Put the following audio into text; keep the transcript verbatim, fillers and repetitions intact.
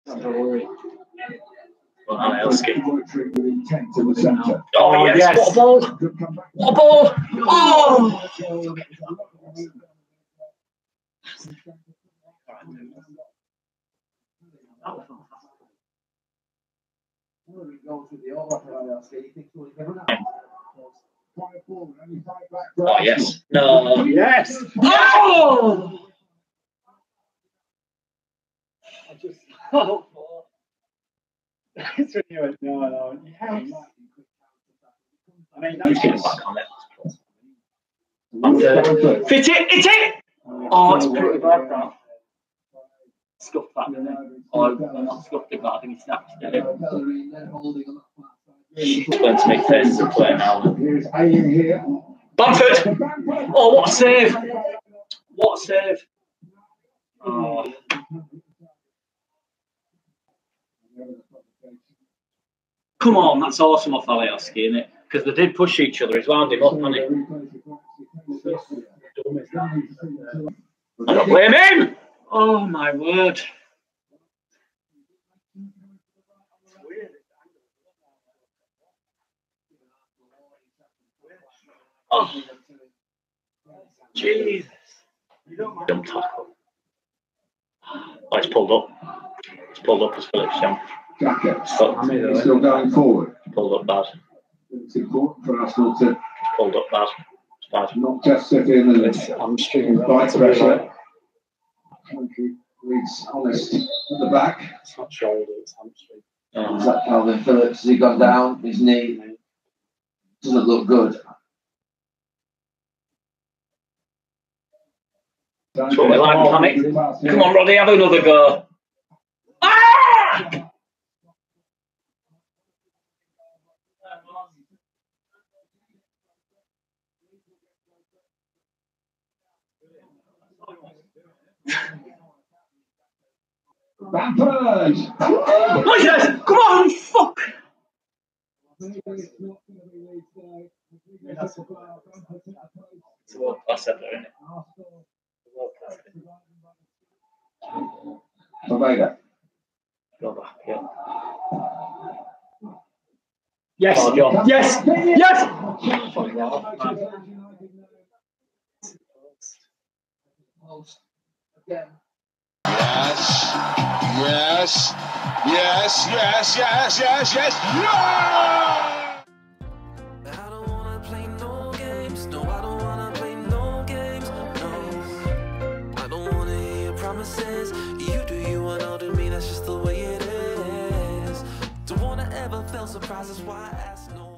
Don't worry. Well, Alioski. Oh, Oh, yes. yes. What a ball! What a ball! Oh! Oh, yes. No. Yes. Oh! I just. Oh, that's when you went, no, no. Yes. I mean, Who's getting back on it? Uh, fit it! Hit it! Oh, it's pretty bad, that. Scuffed that, didn't it? Oh, not scuffed it, but I think he snapped it. She's going to make faces of play now. Bamford! Oh, what a save! What a save! Oh. Come on, that's awesome off Alioski, isn't it? Because they did push each other. He's wound him up, hasn't he? I don't blame him! Oh, my word. Oh, Jesus. Dumb tackle. Oh, it's pulled up. It's pulled up as Phillips Champ. Jacket. Still going forward. Pulled up bad. It's important for Arsenal to Pulled up bad. It's bad. not just sit in and I'm stringing fight pressure. Leeds honest at the back. It's not shoulder, it's hamstring. Oh. Is that Calvin Phillips? Has he gone down? His knee doesn't look good. That's what we like, panic. Come on, Roddy, have another go. Ah! Bamford! Moises, come on, fuck! It's a world class effort, isn't it? World class. Omega. Go back, yeah. Yes. Oh, John. Yes. Yes. Yes, yes, yes, yes, yes, yes, no! I don't wanna play no games, no, I don't wanna play no games, no. I don't wanna hear your promises, you do you and I'll do me, that's just the way it is. Don't wanna ever feel surprised, that's why I ask no.